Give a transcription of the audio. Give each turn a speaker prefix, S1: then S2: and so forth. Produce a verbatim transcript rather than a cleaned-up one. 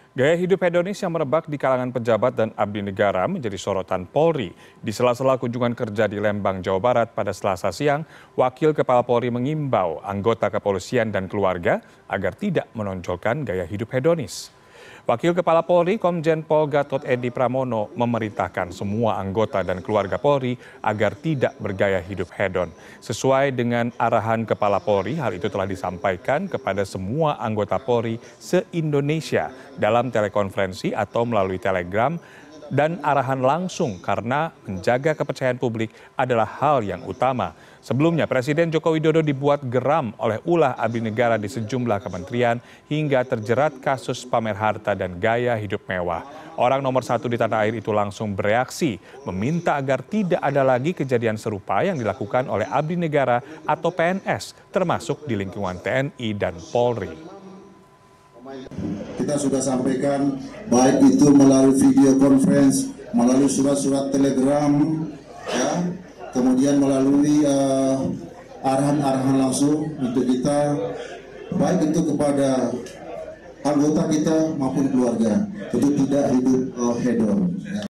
S1: Gaya hidup hedonis yang merebak di kalangan pejabat dan abdi negara menjadi sorotan Polri. Di sela-sela kunjungan kerja di Lembang, Jawa Barat pada Selasa siang, Wakil Kepala Polri mengimbau anggota kepolisian dan keluarga agar tidak menonjolkan gaya hidup hedonis. Wakil Kepala Polri Komjen Pol Gatot Edi Pramono memerintahkan semua anggota dan keluarga Polri agar tidak bergaya hidup hedon. Sesuai dengan arahan Kepala Polri, hal itu telah disampaikan kepada semua anggota Polri se-Indonesia dalam telekonferensi atau melalui telegram dan arahan langsung karena menjaga kepercayaan publik adalah hal yang utama. Sebelumnya, Presiden Joko Widodo dibuat geram oleh ulah abdi negara di sejumlah kementerian hingga terjerat kasus pamer harta dan gaya hidup mewah. Orang nomor satu di tanah air itu langsung bereaksi, meminta agar tidak ada lagi kejadian serupa yang dilakukan oleh abdi negara atau P N S, termasuk di lingkungan T N I dan Polri.
S2: Kita sudah sampaikan baik itu melalui video conference, melalui surat-surat telegram, ya, kemudian melalui arahan-arahan uh, langsung untuk kita, baik itu kepada anggota kita maupun keluarga, untuk tidak hidup uh, hedon.